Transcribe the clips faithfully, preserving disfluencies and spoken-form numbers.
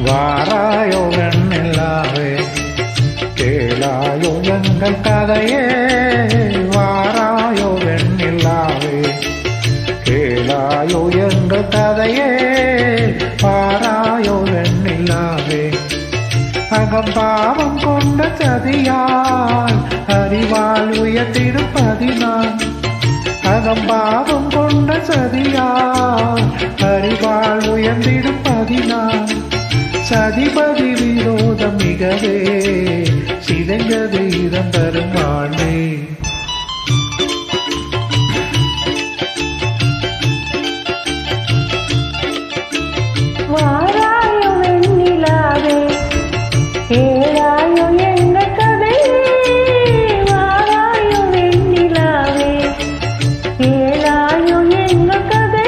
வாராயோ வெண்ணிலாவே கேளாயோ எங்கள் கதையே வாராயோ வெண்ணிலாவே கேளாயோ எங்கள் கதையே வாராயோ வெண்ணிலாவே அகம்பாவம் கொண்ட சதியால் அறிவால் உயர்த்திருப்பதினான் அகம்பாவம் கொண்ட சதியால் அறிவால் உயர்ந்திருப்பதினான் சதிபதி விரோதம் மிகவே சிதைந்தது இதம் தருமானே வாராயோ வெண்ணிலாவே கேளாயோ எங்க கதை வாராயோ வெண்ணிலாவே கேளாயோ எங்க கதை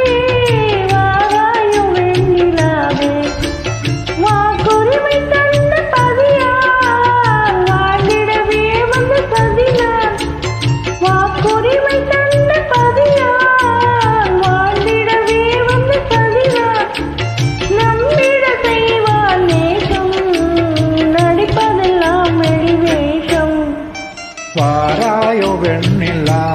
வாராயோ வெண்ணிலாவே வாக்குரிமை தந்த பதியால் வாழ்ந்திடவே வந்த சதினான் வாக்குரிமை தந்த பதியால் வாழ்ந்திடவே வந்த சதினான் நம்மிட செய்வான் நேசம் நடிப்பதெல்லாம் வெளிவேஷம் வாராயோ வெண்ணிலா